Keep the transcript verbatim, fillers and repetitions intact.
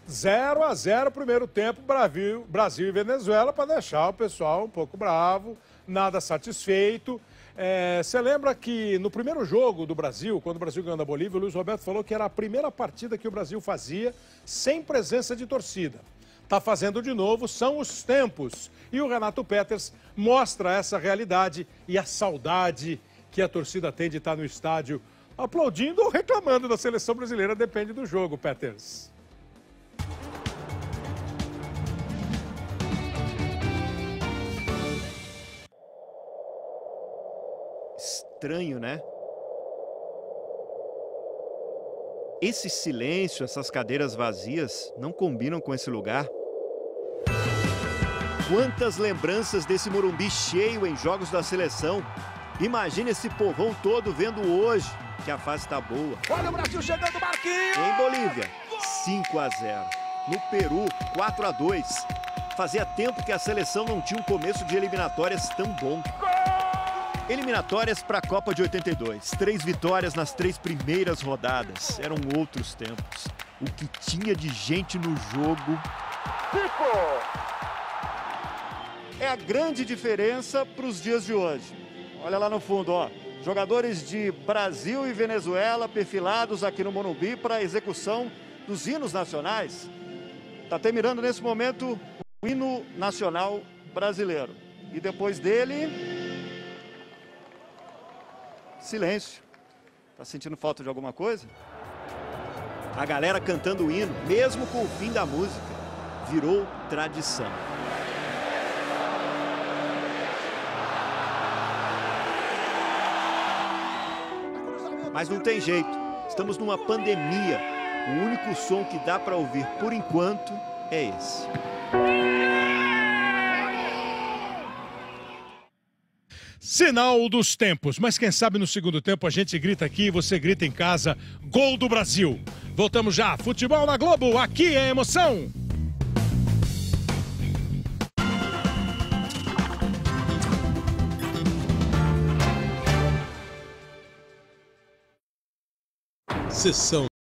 zero a zero primeiro tempo, Brasil, Brasil e Venezuela, para deixar o pessoal um pouco bravo, nada satisfeito. Você é, lembra que no primeiro jogo do Brasil, quando o Brasil ganhou da Bolívia, o Luiz Roberto falou que era a primeira partida que o Brasil fazia sem presença de torcida. Está fazendo de novo, são os tempos. E o Renato Peters mostra essa realidade e a saudade que a torcida tem de estar no estádio aplaudindo ou reclamando da seleção brasileira, depende do jogo, Peters. Estranho, né? Esse silêncio, essas cadeiras vazias, não combinam com esse lugar. Quantas lembranças desse Morumbi cheio em jogos da seleção. Imagina esse povão todo vendo hoje que a fase tá boa. Olha o Brasil chegando, Marquinhos! Em Bolívia, cinco a zero. No Peru, quatro a dois. Fazia tempo que a seleção não tinha um começo de eliminatórias tão bom. Eliminatórias para a Copa de oitenta e dois. Três vitórias nas três primeiras rodadas. Eram outros tempos. O que tinha de gente no jogo. É a grande diferença para os dias de hoje. Olha lá no fundo, ó. Jogadores de Brasil e Venezuela perfilados aqui no Morumbi para a execução dos hinos nacionais. Está terminando nesse momento o hino nacional brasileiro. E depois dele... silêncio. Tá sentindo falta de alguma coisa? A galera cantando o hino, mesmo com o fim da música, virou tradição. Mas não tem jeito. Estamos numa pandemia. O único som que dá para ouvir por enquanto é esse. Sinal dos tempos, mas quem sabe no segundo tempo a gente grita aqui e você grita em casa, gol do Brasil. Voltamos já, Futebol na Globo, aqui é emoção. Sessão